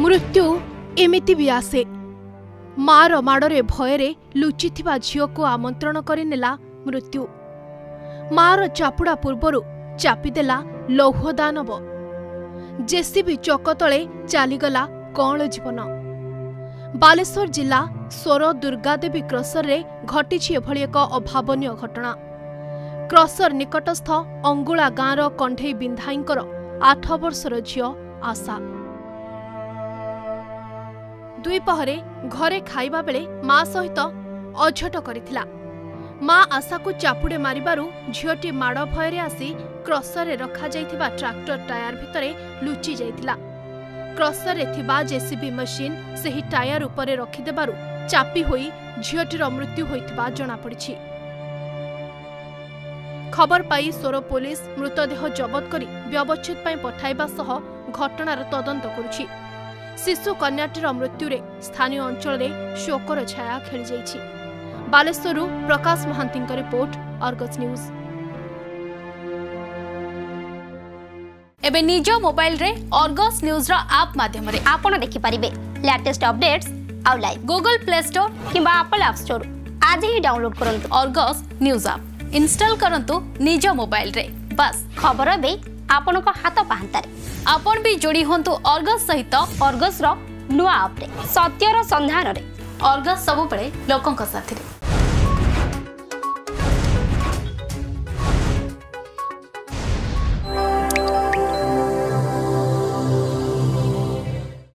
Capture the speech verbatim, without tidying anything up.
मृत्यु एमिति भी आसे। मार माड़े भୟରେ लुचिथिबा झियो को आमंत्रण करिनेला मृत्यु। मार चापुड़ा पूर्वरु चापिदेला लौह दानव। जेसीबी चक तले चलीगला कौल जीवन। बालेश्वर जिला सोर दुर्गादेवी क्रसर रे घटिछि एभଳି एक अभावनीय घटना। क्रसर निकटस्थ अंगुला गाँवर कंढेई बिंधाईंकर आठ वर्षर झियो आशा दुई पहरे घरे खाइबा बेले मां सहित अझट करिथिला। मां आशा को चापुड़े मारिबारु झियोटी माड़ भୟରେ आसी क्रसर रे रखा जाइथिबा ट्रैक्टर टायर भितरे लुचि जाइथिला। क्रसर रे थिबा जेसीबी मशीन सेही टायर उपरे रखिदेबारु चापी होई झियोटीर मृत्यु होइथिबा जणा पड़िछि। खबर पाई सोर पुलिस मृतदेह जबत करी व्यवच्छेद पई पठाइबा सह घटनार तदंत करुछि। शिशु कन्याटीर मृत्यु रे स्थानीय अंचल रे शोकर छाया खेली जाइछि। बालेश्वरु प्रकाश महांतीଙ୍କ रिपोर्ट, अर्गस न्यूज। एबे निज मोबाइल रे अर्गस न्यूज रा ऐप माध्यम रे आपण देखि परिबे लेटेस्ट अपडेट्स आउ लाइव गूगल प्ले स्टोर किबा एप्पल ऐप स्टोर आज ही डाउनलोड करंतु अर्गस न्यूज ऐप इंस्टॉल करंतु निज मोबाइल रे। बस खबर बे आपण को हाथ पाहंतारे आपण भी जोड़ी होंतु अर्गस सहित अर्गस रो नुआ ऐप रे सत्यर संधान रे अर्गस सब बळे लोकंक साथी रे।